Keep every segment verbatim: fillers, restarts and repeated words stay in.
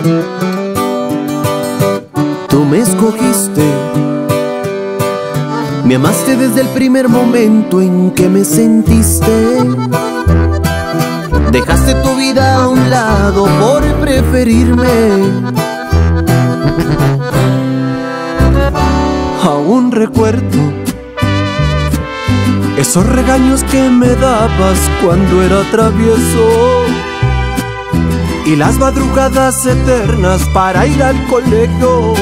Tú me escogiste, me amaste desde el primer momento en que me sentiste. Dejaste tu vida a un lado por preferirme. Aún recuerdo esos regaños que me dabas cuando era travieso y las madrugadas eternas para ir al colegio.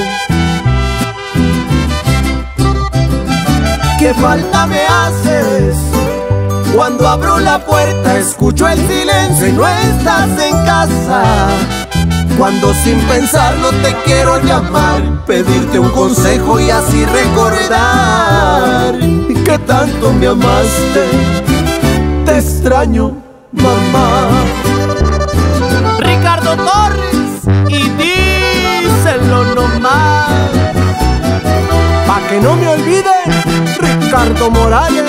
¿Qué falta me haces? Cuando abro la puerta escucho el silencio y no estás en casa. Cuando sin pensarlo te quiero llamar, pedirte un consejo y así recordar que tanto me amaste. Te extraño, mamá. Ricardo Torres, y díselo nomás, pa' que no me olviden, Ricardo Morales.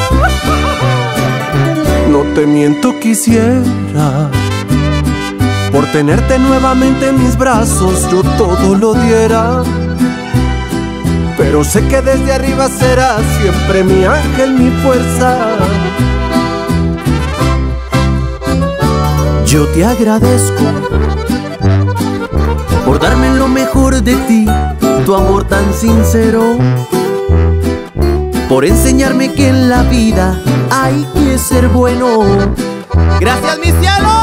No te miento, quisiera por tenerte nuevamente en mis brazos yo todo lo diera, pero sé que desde arriba serás siempre mi ángel, mi fuerza. Yo te agradezco por darme lo mejor de ti, tu amor tan sincero, por enseñarme que en la vida hay que ser bueno. gracias mi cielo.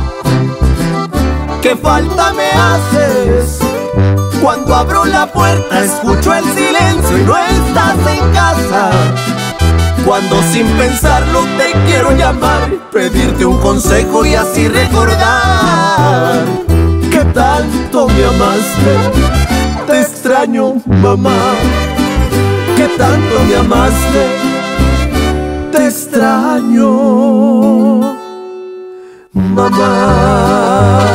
¿Qué falta me haces? Cuando abro la puerta escucho el silencio y no estás en casa. Cuando sin pensarlo te quiero llamar, pedirte un consejo y así recordar que tanto me amaste. Te extraño, mamá, que tanto me amaste. Te extraño, mamá.